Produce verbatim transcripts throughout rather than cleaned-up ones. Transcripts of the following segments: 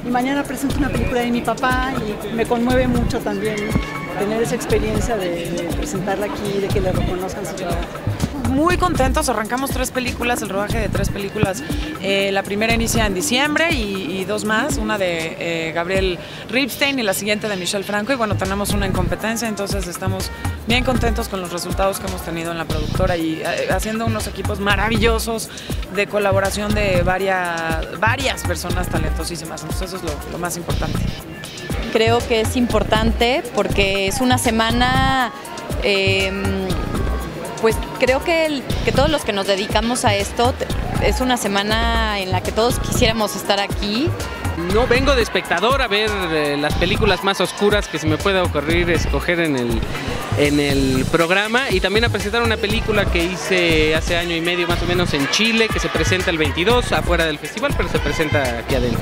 y mañana presento una película de mi papá y me conmueve mucho también tener esa experiencia de, de presentarla aquí, de que le reconozcan su trabajo. Muy contentos, arrancamos tres películas, el rodaje de tres películas. Eh, la primera inicia en diciembre y, y dos más, una de eh, Gabriel Ripstein y la siguiente de Michelle Franco. Y bueno, tenemos una en competencia, entonces estamos bien contentos con los resultados que hemos tenido en la productora y eh, haciendo unos equipos maravillosos de colaboración de varias, varias personas talentosísimas. Entonces eso es lo, lo más importante. Creo que es importante porque es una semana... Eh, Pues creo que, el, que todos los que nos dedicamos a esto, es una semana en la que todos quisiéramos estar aquí. No vengo de espectador a ver eh, las películas más oscuras que se me pueda ocurrir escoger en el, en el programa, y también a presentar una película que hice hace año y medio más o menos en Chile, que se presenta el veintidós afuera del festival, pero se presenta aquí adentro.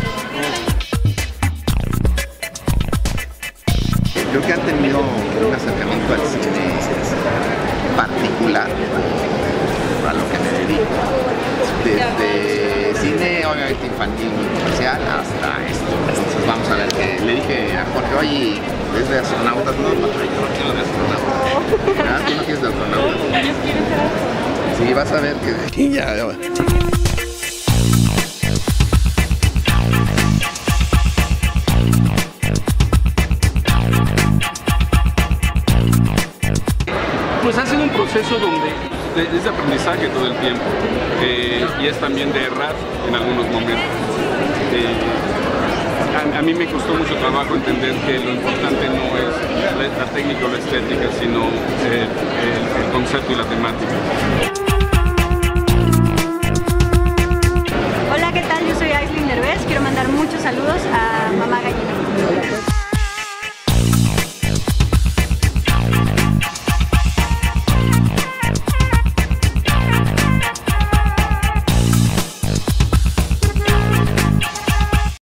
Creo que han tenido un acercamiento al cine particular a lo que me dedico, desde cine obviamente infantil muy comercial hasta esto. Entonces vamos a ver, que le dije a Jorge, oye, ¿es de astronautas? No, no, yo no quiero de astronautas. ¿Verdad? ¿Tú no quieres de astronautas? Sí, vas a ver que... Sí, ya, ya. Pues ha sido un proceso donde es de aprendizaje todo el tiempo eh, y es también de errar en algunos momentos. Eh, a, a mí me costó mucho trabajo entender que lo importante no es la, la técnica o la estética, sino eh, el, el concepto y la temática. Hola, ¿qué tal? Yo soy Aislinn Derbez. Quiero mandar muchos saludos a Mamá Gallina.